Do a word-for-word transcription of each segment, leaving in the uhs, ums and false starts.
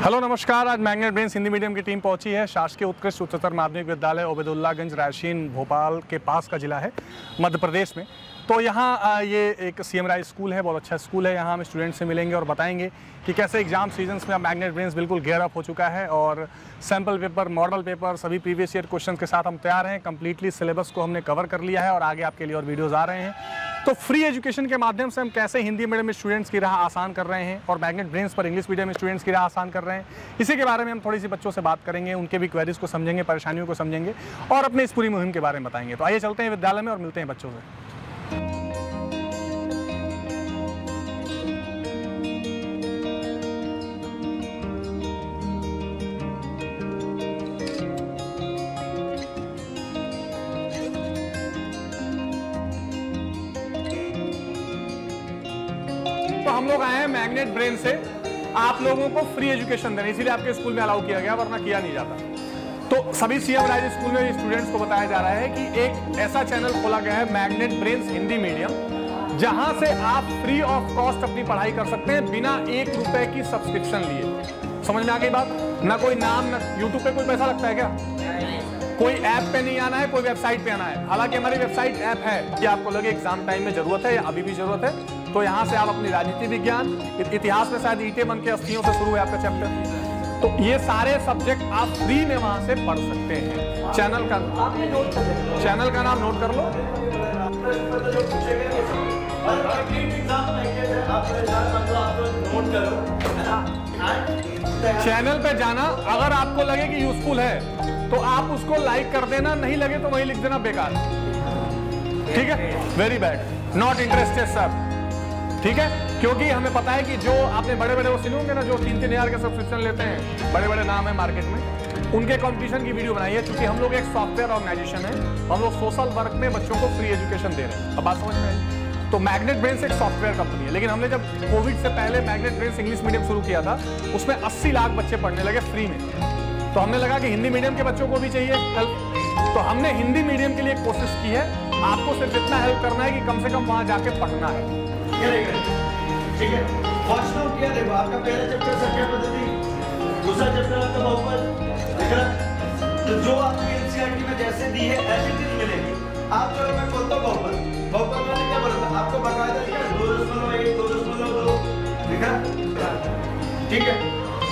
Hello नमस्कार। आज magnet brains Hindi medium की टीम पहुंची है शासकीय उत्कृष्ट उच्चतर माध्यमिक विद्यालय ओबेदुल्लागंज रायसीन भोपाल के पास का जिला है मध्य प्रदेश में। तो यहाँ ये एक सी एम राय स्कूल है, बहुत अच्छा स्कूल है। यहाँ हम स्टूडेंट से मिलेंगे और बताएंगे कि कैसे एग्जाम सीजन्स में अब मैग्नेट ब्रेन्स बिल्कुल गेयर अप हो चुका है और सैम्पल पेपर, मॉडल पेपर, सभी प्रीवियस ईयर क्वेश्चन के साथ हम तैयार हैं। कंप्लीटली सिलेबस को हमने कवर कर लिया है और आगे आपके लिए और वीडियोज़ आ रहे हैं। तो फ्री एजुकेशन के माध्यम से हम कैसे हिंदी मीडियम स्टूडेंट्स की राह आसान कर रहे हैं और मैग्नेट ब्रेन्स पर इंग्लिश मीडियम स्टूडेंट्स की राह आसान कर रहे हैं, इसी के बारे में हम थोड़ी सी बच्चों से बात करेंगे, उनके भी क्वेरीज को समझेंगे, परेशानियों को समझेंगे और अपने इस पूरी मुहिम के बारे में बताएंगे। तो आइए चलते हैं विद्यालय में और मिलते हैं बच्चों से। तो हम लोग आए हैं मैग्नेट ब्रेन से आप लोगों को फ्री एजुकेशन देने, इसीलिए आपके स्कूल में अलाउ किया गया, वरना किया नहीं जाता। तो सभी सी एम राय स्कूल में स्टूडेंट्स को बताया जा रहा है कि एक ऐसा चैनल खोला गया है मैग्नेट ब्रेन्स हिंदी मीडियम, जहां से आप फ्री ऑफ कॉस्ट अपनी पढ़ाई कर सकते हैं बिना एक रुपए की सब्सक्रिप्शन लिए। समझ में आ गई बात? ना कोई नाम, ना यूट्यूब पे कोई पैसा लगता है क्या? कोई ऐप पे नहीं आना है, कोई वेबसाइट पे आना है। हालांकि हमारी वेबसाइट ऐप है कि आपको लगे एग्जाम टाइम में जरूरत है या अभी भी जरूरत है, तो यहाँ से आप अपनी राजनीति विज्ञान, इतिहास में शायद ईटे बन के अस्थियों से शुरू है आपका चैप्टर, तो ये सारे सब्जेक्ट आप फ्री में वहां से पढ़ सकते हैं। चैनल का चैनल का नाम नोट कर लो। चैनल पे जाना, अगर आपको लगे कि यूजफुल है तो आप उसको लाइक कर देना, नहीं लगे तो वही लिख देना बेकार। ठीक है, very bad, not interested sir. ठीक है, क्योंकि हमें पता है कि जो आपने बड़े बड़े वो सुने होंगे ना, जो तीन तीन हजार के सब्सक्रिप्शन लेते हैं, बड़े बड़े नाम है मार्केट में, उनके कंपटीशन की वीडियो बनाई है। क्योंकि हम लोग एक सॉफ्टवेयर ऑर्गेनाइजेशन है, हम लोग सोशल वर्क में बच्चों को फ्री एजुकेशन दे रहे हैं। अब बात समझ में आई? तो मैग्नेट ब्रेन्स एक सॉफ्टवेयर कंपनी है, लेकिन हमने जब कोविड से पहले मैग्नेट ब्रेन्स इंग्लिश मीडियम शुरू किया था, उसमें अस्सी लाख बच्चे पढ़ने लगे फ्री में। तो हमने लगा कि हिंदी मीडियम के बच्चों को भी चाहिए हेल्प, तो हमने हिंदी मीडियम के लिए कोशिश की है। आपको सिर्फ इतना हेल्प करना है कि कम से कम वहां जाके पढ़ना है। ठीक है, वॉच डाउन किया, देखो आपका पहला चैप्टर संख्या पद्धति, दूसरा चैप्टर आपका बहुपद, ठीक है। तो जो आपको एनसीईआरटी में जैसे दी है ऐसी चीज मिलेगी। आप चलो मैं बोलता हूँ बहुपद, बहुपद मैंने क्या बोला था आपको, बकायदा दिया दो दशमलव एक, दो दशमलव दो, ठीक है, ठीक है,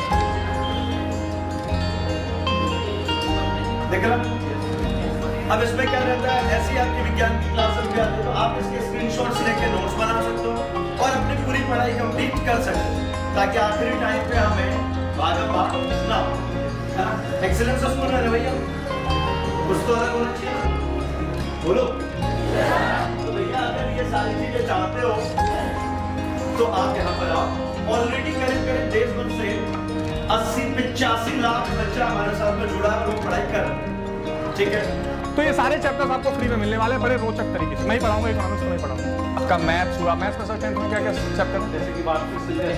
देख रहा। अब इसमें क्या रहता है, ऐसी आपकी विज्ञान की क्लासेस भी आती है, तो आप इसके स्क्रीनशॉट्स लेके नोट्स बना सकते हो और अपनी पूरी पढ़ाई कंप्लीट कर सकते हो, ताकि आखिरी टाइम पे हमें भागम भाग ना हो। एक्सीलेंस स्कूल में रवैया कुछ तो अलग होना चाहिए, बोलो। तो भैया अगर ये सारी चीजें चाहते हो तो आप यहाँ पर आओ। ऑलरेडी करीब करीब देश भर से अस्सी पिचासी लाख बच्चा हमारे साथ में जुड़ा है, वो पढ़ाई कर, ठीक है। तो ये सारे चैप्टर्स आपको फ्री में मिलने वाले हैं बड़े रोचक तरीके से। मैं ही पढ़ाऊंगा, इकोनॉमिक्स में पढ़ाऊंगा। आपका मैथ्स हुआ, मैथ्स में सर टेंथ में क्या क्या चैप्टर है? जैसे कि बात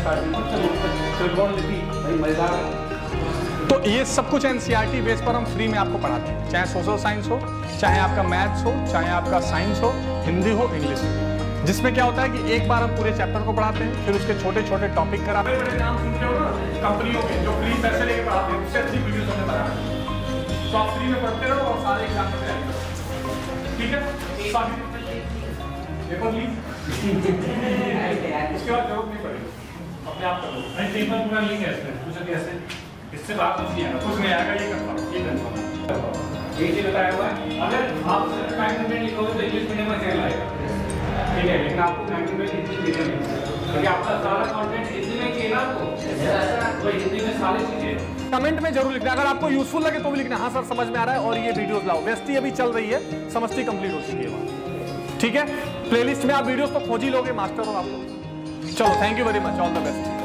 तो ये सब कुछ एनसीईआरटी बेस पर हम फ्री में आपको पढ़ाते हैं, चाहे सोशल साइंस हो, चाहे आपका मैथ्स हो, चाहे आपका साइंस हो, हिंदी हो, इंग्लिश हो। जिसमें क्या होता है कि एक बार हम पूरे चैप्टर को पढ़ाते हैं, फिर उसके छोटे छोटे टॉपिक कराते हैं। बड़े नाम सुनते हो ना कंपनियों के, जो फ्री पैसे लेके पढ़ाते हैं, उससे अच्छी वीडियोस हमने बनाया है। तो आप फ्री में पढ़ते रहो और सारे एग्जाम में तैयारी करो, ठीक है। पेपर लीक उसके बाद जरूरत नहीं पड़ेगी, अपने आप करो। नहीं पेपर पूरा लीक है इसमें, कुछ कैसे इससे बात कुछ नहीं आएगा, कुछ नहीं आएगा, ये करता ये करता ये चीज बताया हुआ है। अगर आप मैग्नेट ब्रेन लिखोगे तो इंग्लिश मीडियम में चल आएगा, ठीक है, लेकिन आपको मैग्नेट ब्रेन हिंदी मीडियम में, क्योंकि आपका सारा कंटेंट हिंदी में किया ना, तो हिंदी में सारी चीजें। कमेंट में जरूर लिखना, अगर आपको यूजफुल लगे तो भी लिखना, हाँ सर समझ में आ रहा है और ये वीडियोस लाओ। वेस्टी अभी चल रही है, समस्ती कंप्लीट हो चुकी है वहाँ, ठीक है। प्लेलिस्ट में आप वीडियोस तो खोज ही लोगे, मास्टर हो आप लोग। चलो, thank you very much, all the best.